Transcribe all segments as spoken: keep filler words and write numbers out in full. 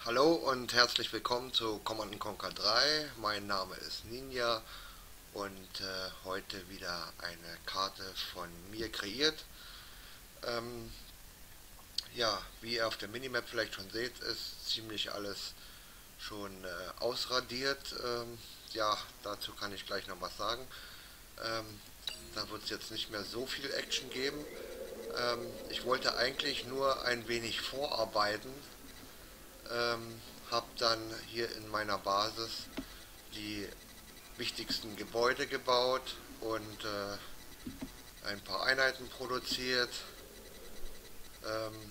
Hallo und herzlich willkommen zu Command and Conquer drei. Mein Name ist Ninja und äh, heute wieder eine Karte von mir kreiert. Ähm, ja, wie ihr auf der Minimap vielleicht schon seht, ist ziemlich alles schon äh, ausradiert. Ähm, ja, dazu kann ich gleich noch was sagen. Ähm, da wird es jetzt nicht mehr so viel Action geben. Ähm, ich wollte eigentlich nur ein wenig vorarbeiten. Ähm, habe dann hier in meiner Basis die wichtigsten Gebäude gebaut und äh, ein paar Einheiten produziert. Ähm,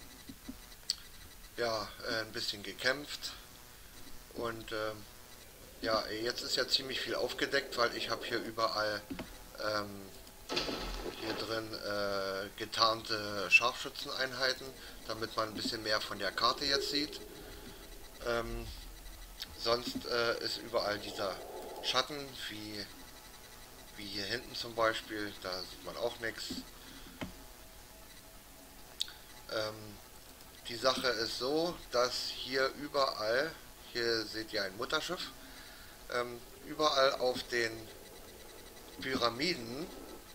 ja, äh, ein bisschen gekämpft und ähm, ja, jetzt ist ja ziemlich viel aufgedeckt, weil ich habe hier überall ähm, hier drin äh, getarnte Scharfschützeneinheiten, damit man ein bisschen mehr von der Karte jetzt sieht. Ähm, sonst äh, ist überall dieser Schatten, wie, wie hier hinten zum Beispiel, da sieht man auch nichts. Ähm, die Sache ist so, dass hier überall, hier seht ihr ein Mutterschiff, ähm, überall auf den Pyramiden,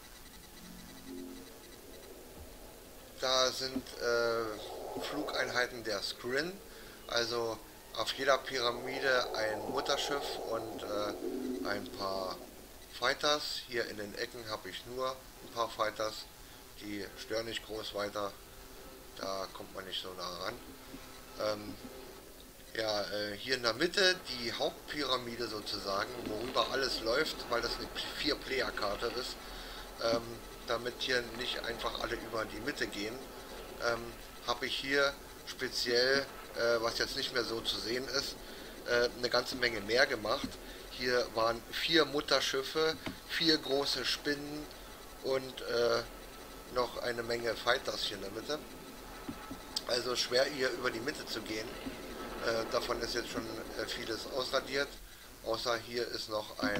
da sind äh, Flugeinheiten der Skrin, also auf jeder Pyramide ein Mutterschiff und äh, ein paar Fighters. Hier in den Ecken habe ich nur ein paar Fighters, die stören nicht groß weiter, da kommt man nicht so nah ran. Ähm, ja, äh, hier in der Mitte die Hauptpyramide sozusagen, worüber alles läuft, weil das eine Vier-Player-Karte ist, ähm, damit hier nicht einfach alle über die Mitte gehen, ähm, habe ich hier speziell, äh, was jetzt nicht mehr so zu sehen ist, äh, eine ganze Menge mehr gemacht. Hier waren vier Mutterschiffe, vier große Spinnen und äh, noch eine Menge Fighters hier in der Mitte. Also schwer hier über die Mitte zu gehen. Äh, davon ist jetzt schon äh, vieles ausradiert. Außer hier ist noch ein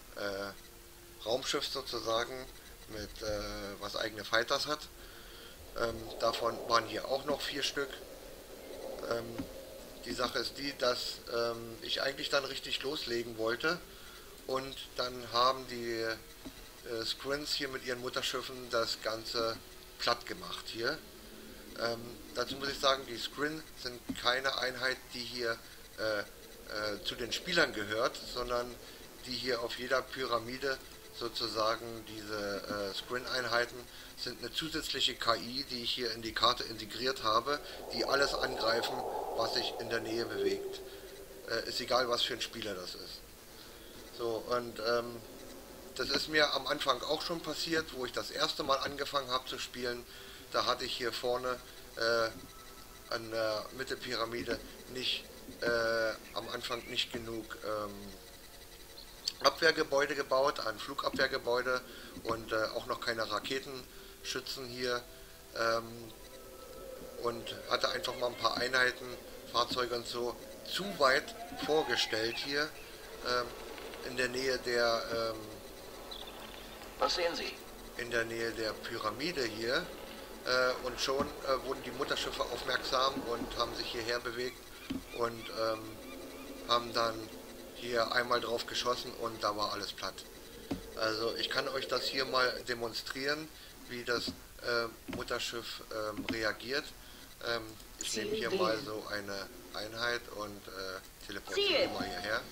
äh, Raumschiff sozusagen, mit, äh, was eigene Fighters hat. Ähm, davon waren hier auch noch vier Stück. Ähm, die Sache ist die, dass ähm, ich eigentlich dann richtig loslegen wollte. Und dann haben die äh, Skrins hier mit ihren Mutterschiffen das Ganze platt gemacht hier. Ähm, dazu muss ich sagen, die Skrin sind keine Einheit, die hier äh, äh, zu den Spielern gehört, sondern die hier auf jeder Pyramide sozusagen diese äh, Skrin-Einheiten sind eine zusätzliche K I, die ich hier in die Karte integriert habe, die alles angreifen, was sich in der Nähe bewegt. Äh, ist egal, was für ein Spieler das ist. So, und ähm, das ist mir am Anfang auch schon passiert, wo ich das erste Mal angefangen habe zu spielen. Da hatte ich hier vorne äh, an der Mitte-Pyramide nicht äh, am Anfang nicht genug ähm, Abwehrgebäude gebaut, ein Flugabwehrgebäude und äh, auch noch keine Raketenschützen hier ähm, und hatte einfach mal ein paar Einheiten, Fahrzeuge und so zu weit vorgestellt hier ähm, in der Nähe der ähm, Was sehen Sie? in der Nähe der Pyramide hier äh, und schon äh, wurden die Mutterschiffe aufmerksam und haben sich hierher bewegt und ähm, haben dann hier einmal drauf geschossen und da war alles platt. Also ich kann euch das hier mal demonstrieren, wie das äh, Mutterschiff ähm, reagiert. Ähm, ich nehme hier mal so eine Einheit und äh, teleportiere mal hierher.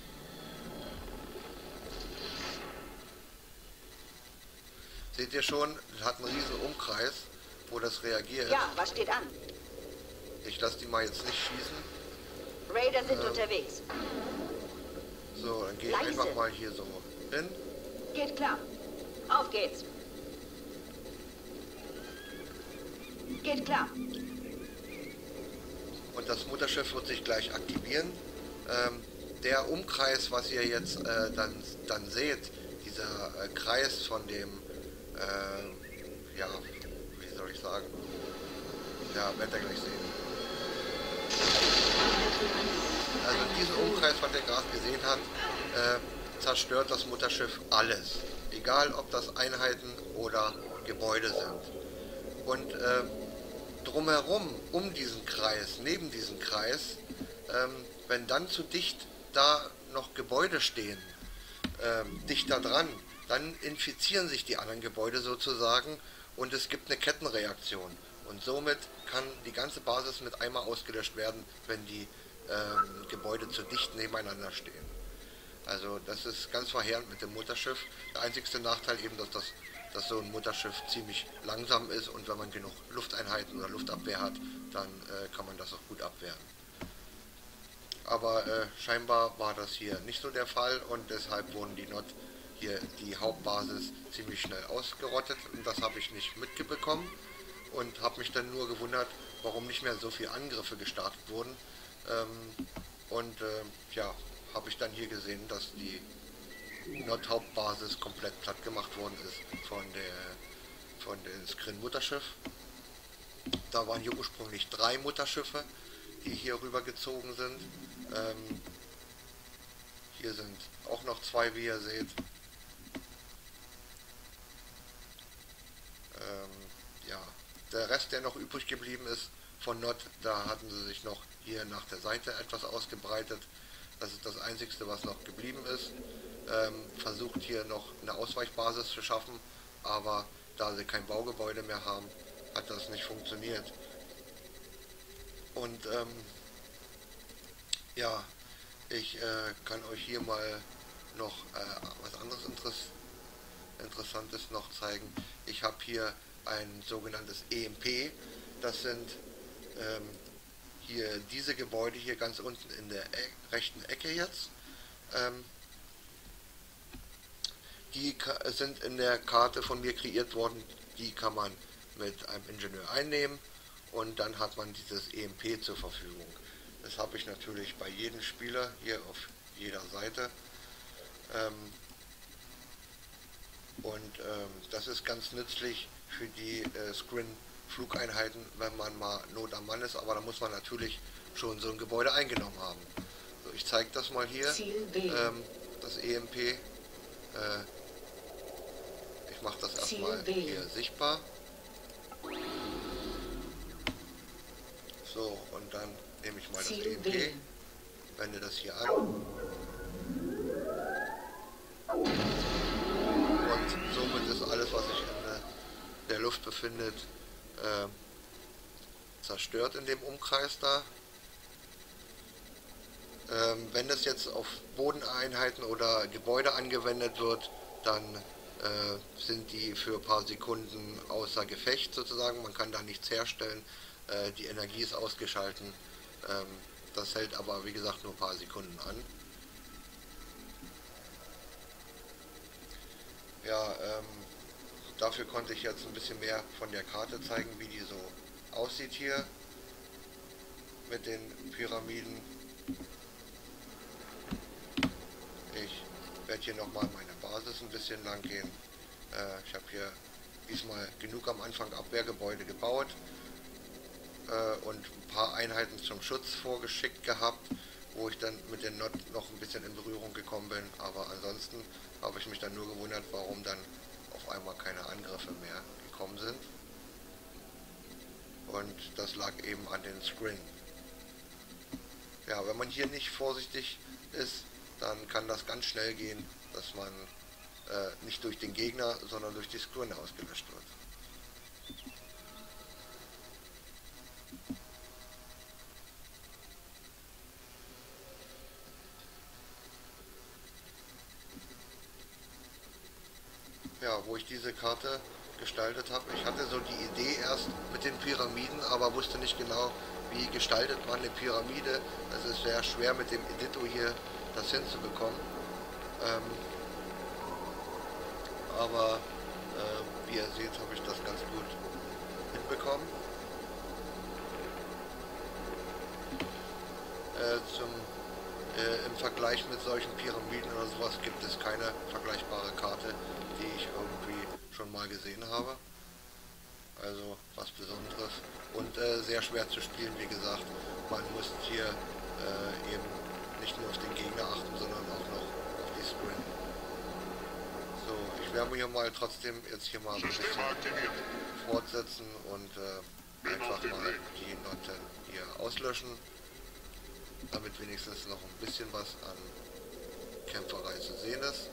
Seht ihr schon, das hat einen riesen Umkreis, wo das reagiert. Ja, was steht an? Ich lasse die mal jetzt nicht schießen. Raider sind Ähm, unterwegs. So, dann gehe ich Leise. einfach mal hier so hin. Geht klar. Auf geht's. Geht klar. Und das Mutterschiff wird sich gleich aktivieren. Ähm, der Umkreis, was ihr jetzt äh, dann, dann seht, dieser äh, Kreis von dem, äh, ja, wie soll ich sagen, ja, werdet ihr gleich sehen. Also diesen Umkreis, was ihr gerade gesehen habt, äh, zerstört das Mutterschiff alles. Egal, ob das Einheiten oder Gebäude sind. Und äh, drumherum, um diesen Kreis, neben diesem Kreis, ähm, wenn dann zu dicht da noch Gebäude stehen, ähm, dichter dran, dann infizieren sich die anderen Gebäude sozusagen und es gibt eine Kettenreaktion. Und somit kann die ganze Basis mit einmal ausgelöscht werden, wenn die ähm, Gebäude zu dicht nebeneinander stehen. Also das ist ganz verheerend mit dem Mutterschiff. Der einzigste Nachteil eben, dass, das, dass so ein Mutterschiff ziemlich langsam ist und wenn man genug Lufteinheiten oder Luftabwehr hat, dann äh, kann man das auch gut abwehren. Aber äh, scheinbar war das hier nicht so der Fall und deshalb wurden die Not hier die Hauptbasis ziemlich schnell ausgerottet und das habe ich nicht mitbekommen und habe mich dann nur gewundert, warum nicht mehr so viele Angriffe gestartet wurden. Ähm, und äh, ja, habe ich dann hier gesehen, dass die Nord-Hauptbasis komplett platt gemacht worden ist von der von dem Skrin-Mutterschiff. Da waren hier ursprünglich drei Mutterschiffe, die hier rüber gezogen sind. Ähm, hier sind auch noch zwei, wie ihr seht. Ähm, ja, der Rest, der noch übrig geblieben ist von Nord, da hatten sie sich noch hier nach der Seite etwas ausgebreitet. Das ist das Einzige, was noch geblieben ist. Ähm, versucht hier noch eine Ausweichbasis zu schaffen, aber da sie kein Baugebäude mehr haben, hat das nicht funktioniert. Und ähm, ja, ich äh, kann euch hier mal noch äh, was anderes Interess Interessantes noch zeigen. Ich habe hier ein sogenanntes E M P. Das sind ähm, hier diese Gebäude hier ganz unten in der e rechten Ecke jetzt. Ähm, die sind in der Karte von mir kreiert worden. Die kann man mit einem Ingenieur einnehmen und dann hat man dieses E M P zur Verfügung. Das habe ich natürlich bei jedem Spieler hier auf jeder Seite. Ähm, und ähm, das ist ganz nützlich für die äh, Skrin-Flugeinheiten, wenn man mal Not am Mann ist, aber da muss man natürlich schon so ein Gebäude eingenommen haben. So, ich zeige das mal hier, ähm, das E M P. Äh, ich mache das erstmal hier sichtbar. So, und dann nehme ich mal das E M P, wende das hier an. Und somit ist alles, was sich in der Luft befindet, äh, zerstört in dem Umkreis da. Ähm, wenn das jetzt auf Bodeneinheiten oder Gebäude angewendet wird, dann äh, sind die für ein paar Sekunden außer Gefecht sozusagen. Man kann da nichts herstellen. Äh, die Energie ist ausgeschalten. Ähm, das hält aber, wie gesagt, nur ein paar Sekunden an. Ja, ähm, dafür konnte ich jetzt ein bisschen mehr von der Karte zeigen, wie die so aussieht hier mit den Pyramiden. Ich werde hier nochmal meine Basis ein bisschen lang gehen. Äh, ich habe hier diesmal genug am Anfang Abwehrgebäude gebaut äh, und ein paar Einheiten zum Schutz vorgeschickt gehabt, wo ich dann mit den Not noch ein bisschen in Berührung gekommen bin, aber ansonsten habe ich mich dann nur gewundert, warum dann auf einmal keine Angriffe mehr gekommen sind. Und das lag eben an den Skrin. Ja, wenn man hier nicht vorsichtig ist, dann kann das ganz schnell gehen, dass man äh, nicht durch den Gegner, sondern durch die Skrin ausgelöscht wird. Ja, wo ich diese Karte gestaltet habe. Ich hatte so die Idee erst mit den Pyramiden, aber wusste nicht genau, wie gestaltet man eine Pyramide. Es ist sehr schwer mit dem Editor hier das hinzubekommen. Ähm, aber äh, wie ihr seht, habe ich das ganz gut hinbekommen. Äh, zum, äh, Im Vergleich mit solchen Pyramiden oder sowas gibt es keine vergleichbare Karte, die ich irgendwie schon mal gesehen habe. Also was Besonderes und äh, sehr schwer zu spielen, wie gesagt. Man muss hier äh, eben nicht nur auf den Gegner achten, sondern auch noch auf die Skrin. So, ich werde hier mal trotzdem jetzt hier mal ein bisschen fortsetzen und äh, einfach mal auslöschen, damit wenigstens noch ein bisschen was an Kämpferei zu sehen ist.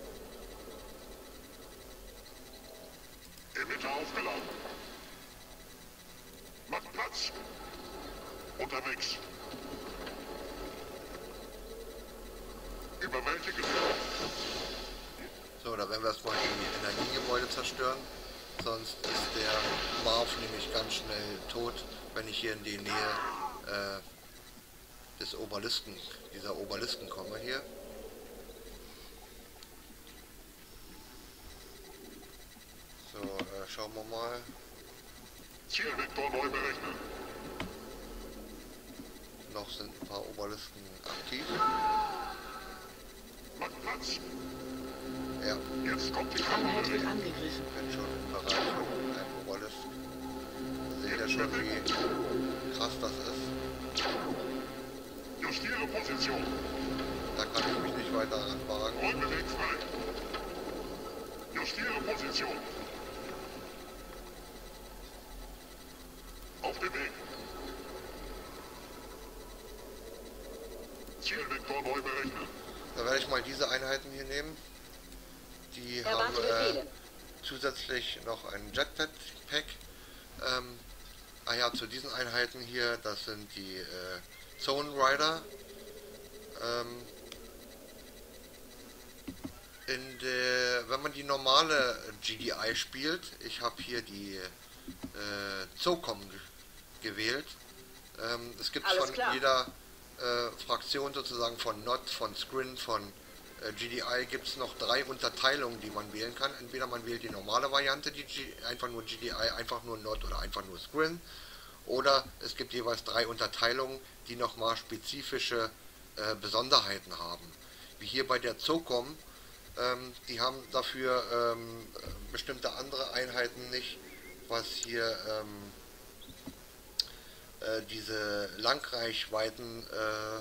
Emitter aufgeladen. Macht Platz. Unterwegs. Überwältigen. So, da werden wir erstmal die Energiegebäude zerstören. Sonst ist der Marv nämlich ganz schnell tot, wenn ich hier in die Nähe äh, des Obelisken, dieser Obelisken komme hier. So, äh, schauen wir mal. Zielvektor neu berechnen. Noch sind ein paar Obelisken aktiv. Macht Platz. Ja, Jetzt kommt die Einheit wird Kampfbewegung. angegriffen. ich bin schon im Bereich von einem Obelisk. Seht ihr schon, wie krass das ist? Justiere Position. Da kann ich mich nicht weiter anwagen. Räumeweg frei. Justiere Position. Auf dem Weg. Zielvektor neu berechnen. Da werde ich mal diese Einheiten hier nehmen. Die haben Erwarte äh, Befehle. zusätzlich noch ein Jetpack. Ähm, ah ja, zu diesen Einheiten hier, das sind die äh, Zone Rider. Ähm, in der, wenn man die normale G D I spielt, ich habe hier die äh, ZOCOM ge gewählt. Ähm, es gibt Alles von klar. jeder äh, Fraktion sozusagen von N O T, von Scrin, von äh, G D I gibt es noch drei Unterteilungen, die man wählen kann. Entweder man wählt die normale Variante, die G einfach nur G D I, einfach nur N O T oder einfach nur Scrin. Oder es gibt jeweils drei Unterteilungen, die nochmal spezifische äh, Besonderheiten haben. Wie hier bei der ZOCOM, ähm, die haben dafür ähm, bestimmte andere Einheiten nicht, was hier ähm, äh, diese Langreichweiten, äh,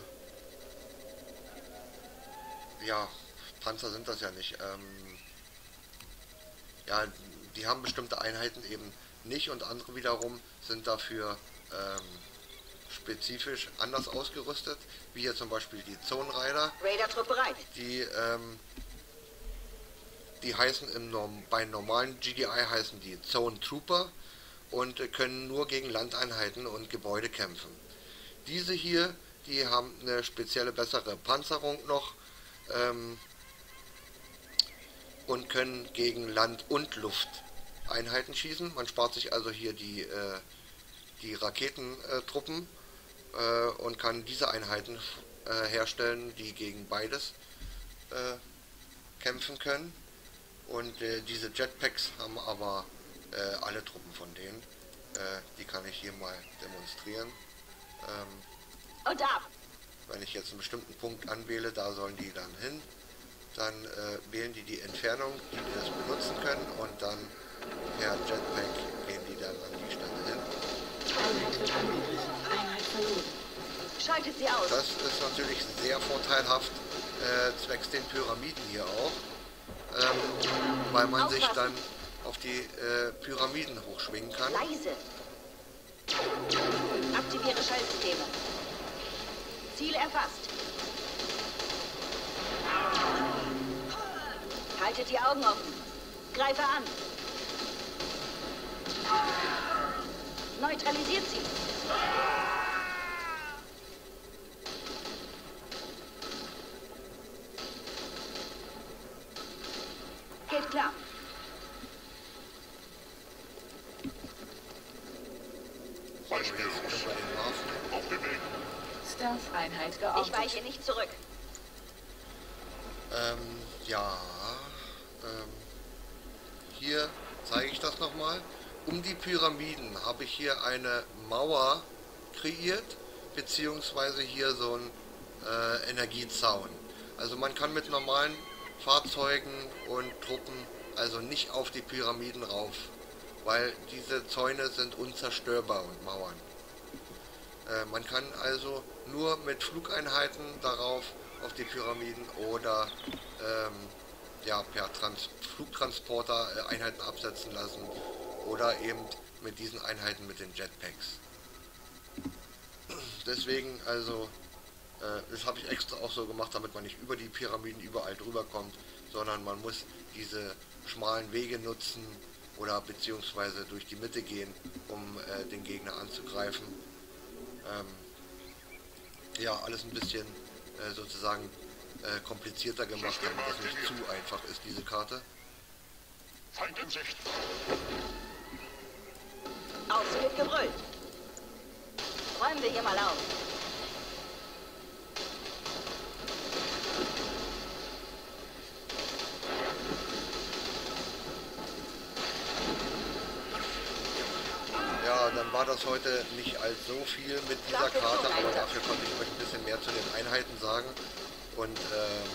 ja, Panzer sind das ja nicht, ähm, ja, die haben bestimmte Einheiten eben nicht und andere wiederum sind dafür ähm, spezifisch anders ausgerüstet, wie hier zum Beispiel die Zone Rider, Raider-Trupp bereit. die, ähm, die heißen im Norm bei normalen G D I heißen die Zone Trooper und äh, können nur gegen Landeinheiten und Gebäude kämpfen. Diese hier, die haben eine spezielle bessere Panzerung noch ähm, und können gegen Land- und Lufteinheiten schießen. Man spart sich also hier die, äh, die Raketentruppen äh, und kann diese Einheiten äh, herstellen, die gegen beides äh, kämpfen können. Und äh, diese Jetpacks haben aber äh, alle Truppen von denen. Äh, die kann ich hier mal demonstrieren. Ähm, Und ab. wenn ich jetzt einen bestimmten Punkt anwähle, da sollen die dann hin. Dann äh, wählen die die Entfernung, die die das benutzen können, und dann per Jetpack gehen die dann an die Stelle hin. Einheit wird angegriffen. Einheit verloren. Schaltet sie aus. Das ist natürlich sehr vorteilhaft, äh, zwecks den Pyramiden hier auch, ähm, weil man sich dann auf die äh, Pyramiden hochschwingen kann. Leise. Aktiviere Schaltsysteme. Ziel erfasst. Haltet die Augen offen. Greife an. Neutralisiert sie. Geht klar. So, jetzt können wir den Hafen. Auf dem Weg. Stealth-Einheit Ich geortet. weiche nicht zurück. Ähm, ja, ähm, hier zeige ich das nochmal. Um die Pyramiden habe ich hier eine Mauer kreiert, beziehungsweise hier so ein äh, Energiezaun. Also man kann mit normalen Fahrzeugen und Truppen also nicht auf die Pyramiden rauf, weil diese Zäune sind unzerstörbar und Mauern. Äh, man kann also nur mit Flugeinheiten darauf auf die Pyramiden oder ähm, ja, per Trans Flugtransporter äh, Einheiten absetzen lassen oder eben mit diesen Einheiten mit den Jetpacks. deswegen, also, äh, das habe ich extra auch so gemacht, damit man nicht über die Pyramiden überall drüber kommt, sondern man muss diese schmalen Wege nutzen oder beziehungsweise durch die Mitte gehen, um äh, den Gegner anzugreifen. Ähm, ja, alles ein bisschen äh, sozusagen äh, komplizierter gemacht, damit das nicht zu einfach ist, diese Karte. Feind in Sicht. Außen wird gebrüllt. Räumen wir hier mal auf. Ja, dann war das heute nicht als so viel mit dieser Karte, aber dafür konnte ich euch ein bisschen mehr zu den Einheiten sagen und, äh,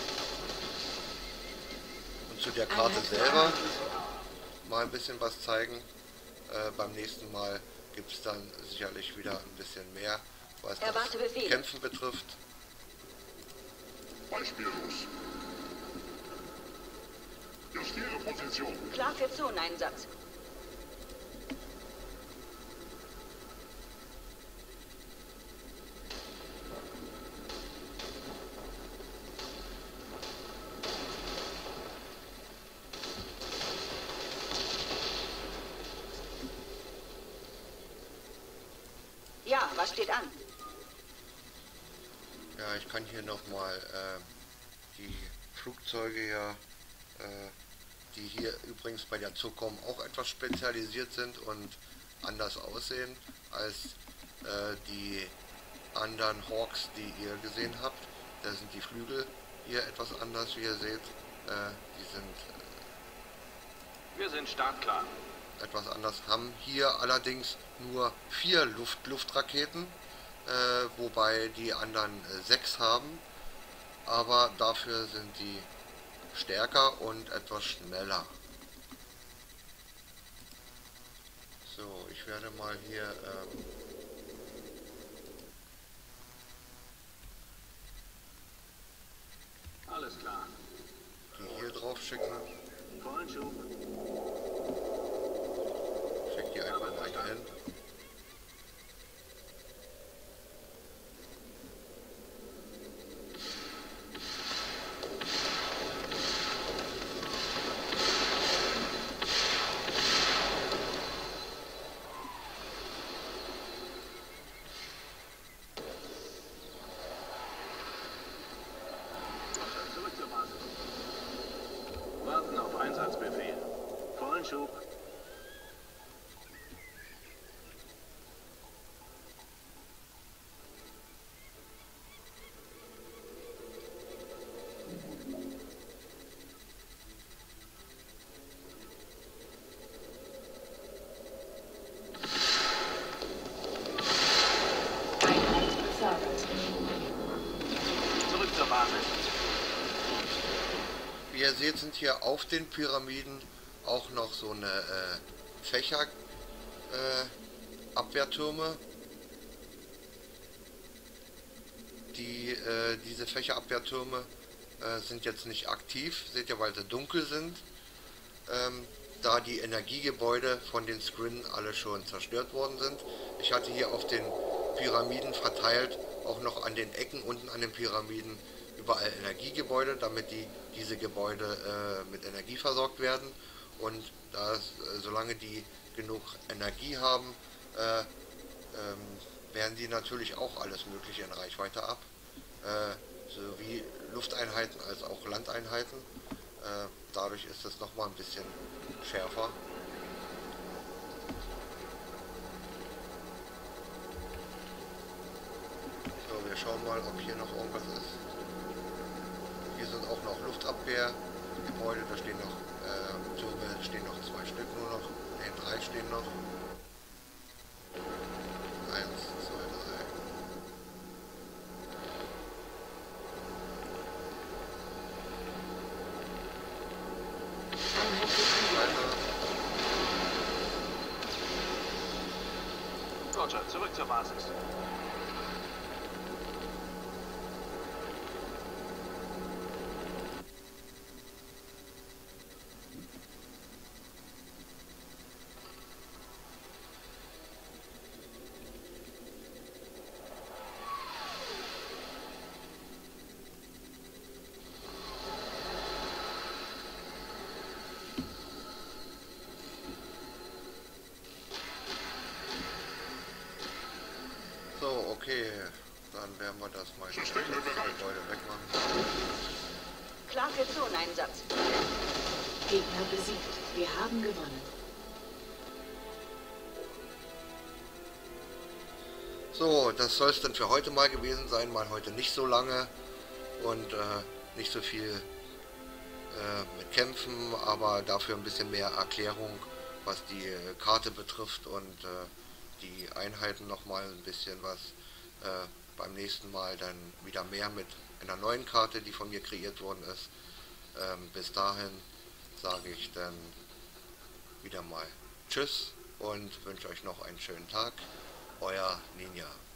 und zu der Karte selber mal ein bisschen was zeigen. Äh, beim nächsten Mal gibt es dann sicherlich wieder ein bisschen mehr, was das Erwarte Befehle. Kämpfen betrifft. Beispiellos. Justiere Position. Klar für Zoneneinsatz. Ja, was steht an? Ja, ich kann hier nochmal äh, die Flugzeuge ja, äh, die hier übrigens bei der Zucom auch etwas spezialisiert sind und anders aussehen als äh, die anderen Hawks, die ihr gesehen habt. Da sind die Flügel hier etwas anders, wie ihr seht. Äh, die sind Wir sind startklar. etwas anders, haben hier allerdings nur vier Luft-Luft-Raketen, äh, wobei die anderen äh, sechs haben, aber dafür sind die stärker und etwas schneller. So, ich werde mal hier ähm, Alles klar. die hier drauf schicken. Vollen Schub. Schick die einfach mal hier hin. Zurück zur Basis. Warten auf Einsatzbefehl. Vollen Schub. Einheit befördert. Zurück zur Basis. Wie ihr seht, sind hier auf den Pyramiden auch noch so eine äh, Fächer äh, Abwehrtürme. Die, äh, diese Fächerabwehrtürme äh, sind jetzt nicht aktiv, seht ihr, weil sie dunkel sind, ähm, da die Energiegebäude von den Scrin alle schon zerstört worden sind. Ich hatte hier auf den Pyramiden verteilt, auch noch an den Ecken unten an den Pyramiden, überall Energiegebäude, damit die, diese Gebäude äh, mit Energie versorgt werden. Und da, äh, solange die genug Energie haben, äh, ähm, werden die natürlich auch alles Mögliche in Reichweite ab, äh, sowie Lufteinheiten als auch Landeinheiten. Äh, dadurch ist es nochmal ein bisschen schärfer. So, wir schauen mal, ob hier noch irgendwas ist. Hier sind auch noch Luftabwehrgebäude, da stehen noch äh, Türme, stehen noch zwei Stück nur noch, ne, drei stehen noch. Eins, zwei, drei. Einheit befördert. Weiter. Roger, zurück zur Basis. So, okay. Dann werden wir das mal das Gebäude wegmachen. Klar für Zoneneinsatz. Gegner besiegt. Wir haben gewonnen. So, das soll es dann für heute mal gewesen sein. Mal heute nicht so lange und äh, nicht so viel äh, mit Kämpfen, aber dafür ein bisschen mehr Erklärung, was die äh, Karte betrifft und äh, die Einheiten nochmal ein bisschen was. Äh, beim nächsten Mal dann wieder mehr mit einer neuen Karte, die von mir kreiert worden ist. Ähm, bis dahin sage ich dann wieder mal Tschüss und wünsche euch noch einen schönen Tag. Euer Ninja.